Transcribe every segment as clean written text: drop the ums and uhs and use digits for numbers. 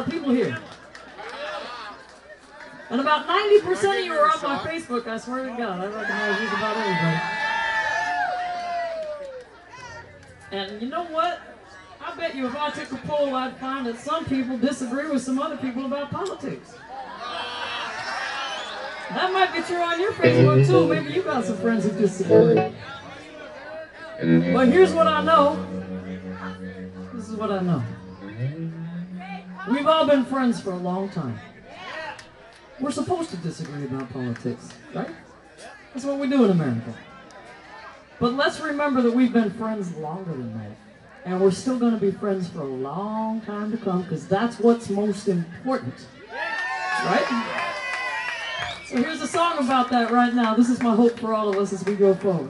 of people here. And about 90% of you are on my Facebook, I swear to God. I recognize just about everybody. And you know what? I bet you if I took a poll, I'd find that some people disagree with some other people about politics. That might be true on your Facebook too. Maybe you got some friends who disagree. But here's what I know. This is what I know. We've all been friends for a long time. We're supposed to disagree about politics, right? That's what we do in America. But let's remember that we've been friends longer than that. And we're still going to be friends for a long time to come, because that's what's most important. Right? So here's a song about that right now. This is my hope for all of us as we go forward.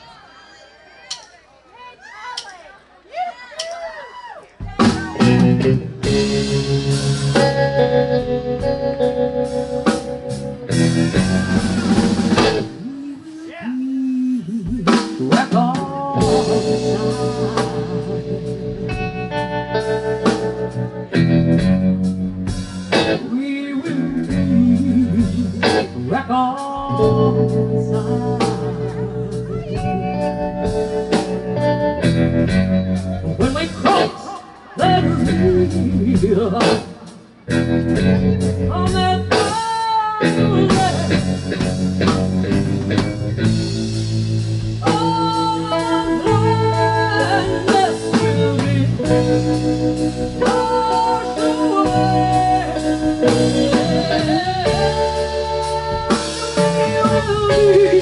When we cross that river on that island, all blindness will be washed away.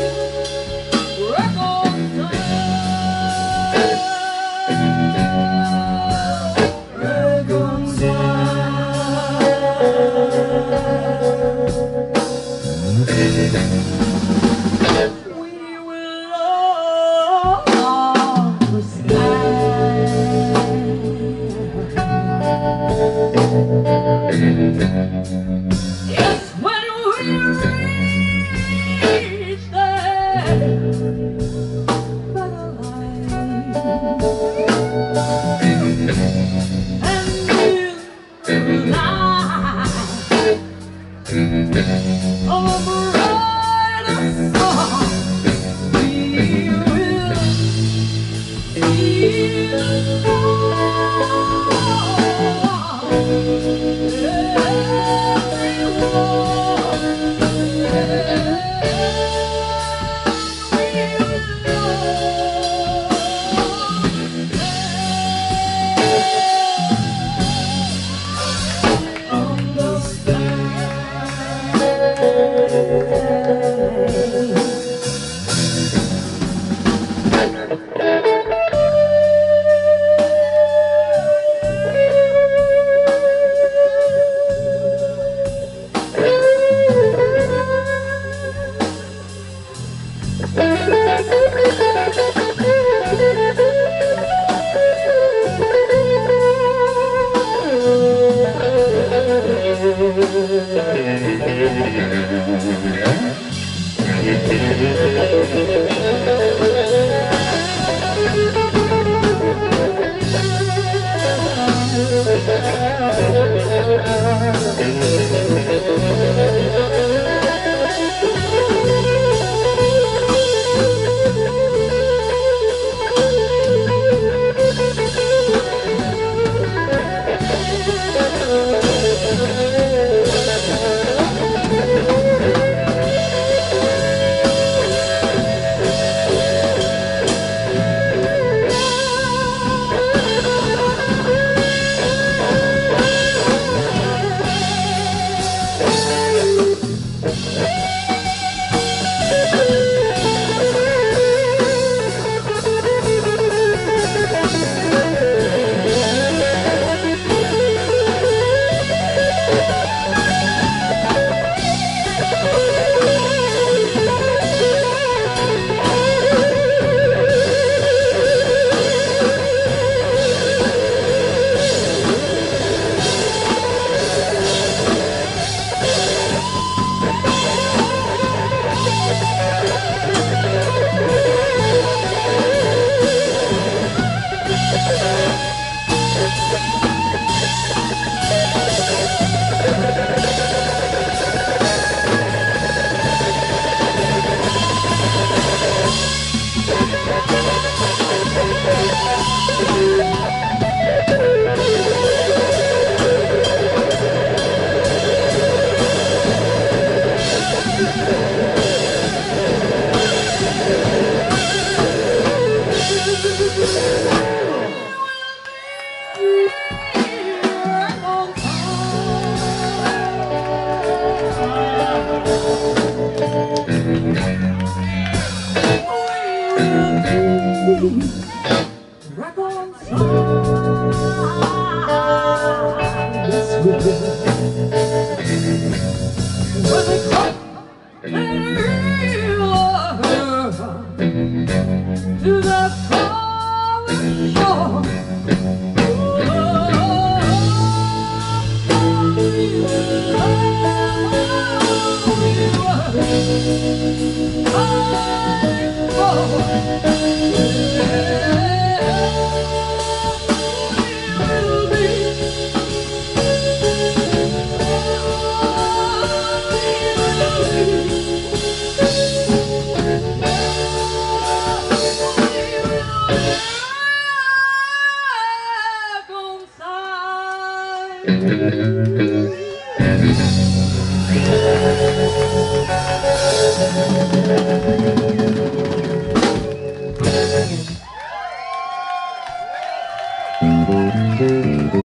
you.